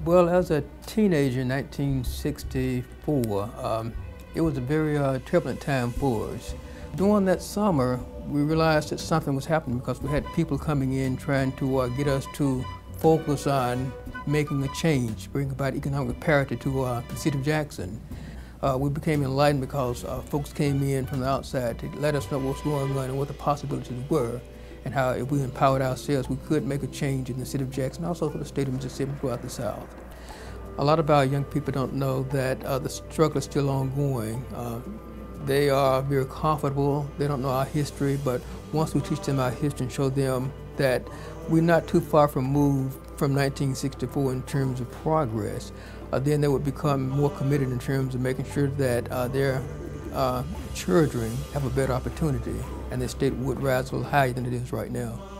Well, as a teenager in 1964, it was a very turbulent time for us. During that summer, we realized that something was happening because we had people coming in trying to get us to focus on making a change, bring about economic parity to the city of Jackson. We became enlightened because folks came in from the outside to let us know what was going on and what the possibilities were, and how if we empowered ourselves, we could make a change in the city of Jackson, also for the state of Mississippi throughout the South. A lot of our young people don't know that the struggle is still ongoing. They are very comfortable, they don't know our history, but once we teach them our history and show them that we're not too far removed from 1964 in terms of progress, then they would become more committed in terms of making sure that their children have a better opportunity and their state would rise a little higher than it is right now.